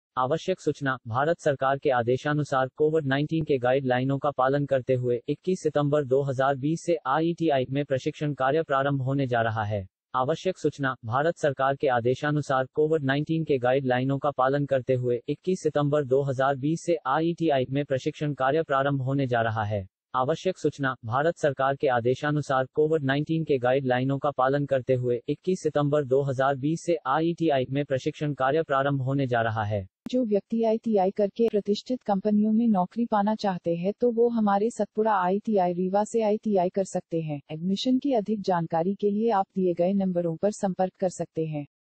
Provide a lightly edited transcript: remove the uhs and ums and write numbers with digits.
आवश्यक सूचना। भारत सरकार के आदेशानुसार कोविड-19 के गाइडलाइनों का पालन करते हुए 21 सितंबर 2020 से आईटीआई में प्रशिक्षण कार्य प्रारंभ होने जा रहा है। आवश्यक सूचना। भारत सरकार के आदेशानुसार कोविड-19 के गाइडलाइनों का पालन करते हुए 21 सितंबर 2020 से आईटीआई में प्रशिक्षण कार्य प्रारंभ होने जा रहा है। आवश्यक सूचना। भारत सरकार के आदेशानुसार कोविड-19 के गाइडलाइनों का पालन करते हुए 21 सितंबर 2020 से आईटीआई में प्रशिक्षण कार्य प्रारंभ होने जा रहा है। जो व्यक्ति आईटीआई करके प्रतिष्ठित कंपनियों में नौकरी पाना चाहते हैं तो वो हमारे सतपुड़ा आईटीआई रीवा से आईटीआई कर सकते हैं। एडमिशन की अधिक जानकारी के लिए आप दिए गए नंबरों पर संपर्क कर सकते हैं।